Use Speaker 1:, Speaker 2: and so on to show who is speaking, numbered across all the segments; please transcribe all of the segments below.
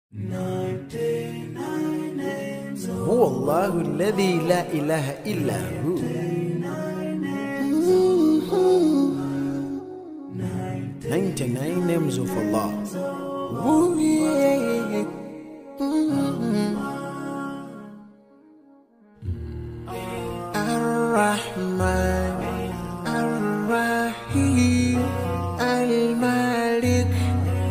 Speaker 1: هو الله الذي لا إله إلا هو. 99 names of Allah. Ooh, yeah. Ar-Rahman, Ar-Rahim, Al-Malik,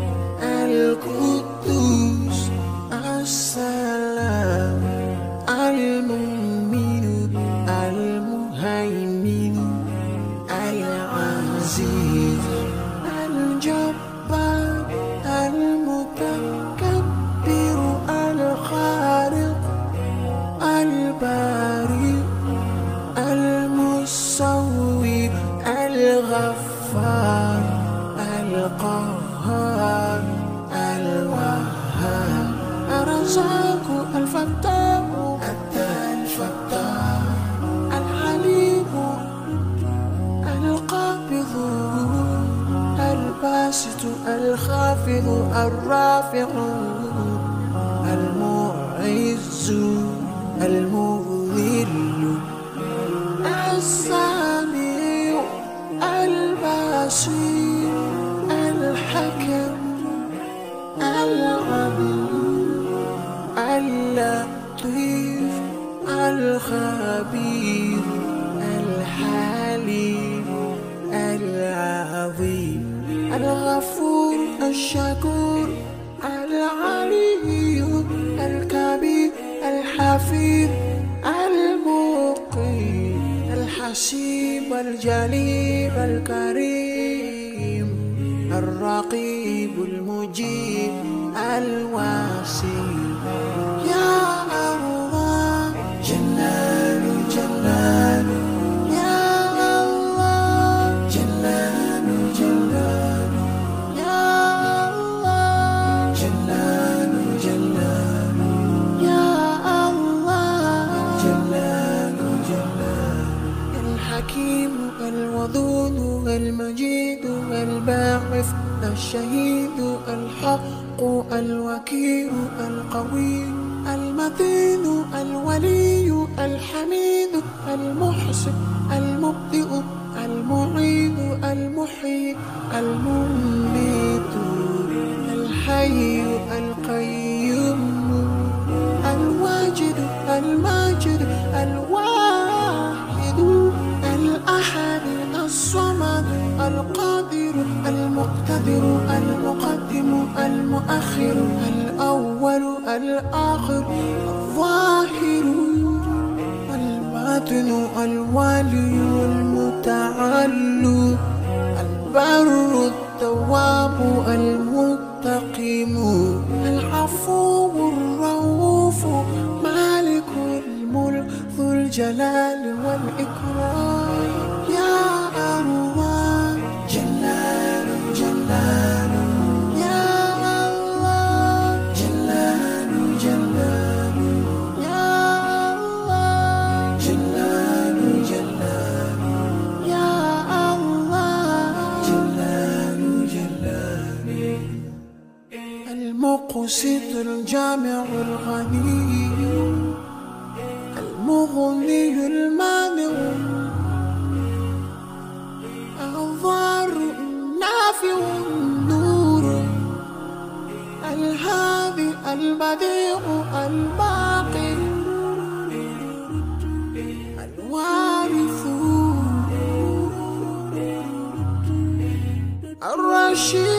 Speaker 1: Al-Quddus, As-Salam, Al-Mu'min, Al-Muhaymin, Al-Aziz, Al-Jabbar, Al-Mutakabbir, Al-Khaliq, Al-Bari, Al-Musawwir, Al-Ghaffar, Al-Qahhar, Al-Wahhab, Ar-Razzaq, Al-Fattah, Al-Fattah, Al-Alim, Al-Qabid, Al-Basit, Al-Khafid, Al-Rafi', Al-Mu'izz, Al-Mudhill, السميع البصير الحكم العليم اللطيف الخبير الحليم العظيم الغفور الشكور العلي الكبير الحفيظ المقيم الحسيب الجليل الكريم الرقيب المجيب الواسع. يا الله جلال جلال، يا الله جلال جلال، يا الله جلال جلال، يا الله جلال جلال. الحكيم الودود المجيد الباعث الشهيد الحق الوكيل القوي المتين الولي الحميد المحسن المبدئ المعيد المحيي المميت الحي القيوم الواجد الماجد الواحد الأحد الصمد القادر المقتدر المقدم المؤخر الأول الآخر الظاهر الباطن الوالي المتعالي البر التواب المتقيم العفو الرؤوف مالك الملك ذو الجلال والإكرام. يا الله جلال جلال، يا الله جلال جلال، يا الله جلال جلال، يا الله جلال جلال. المقسط الجامع الغني المغني المانع الضار النافع النور الهادي البديع الباقي الوارث الرشيد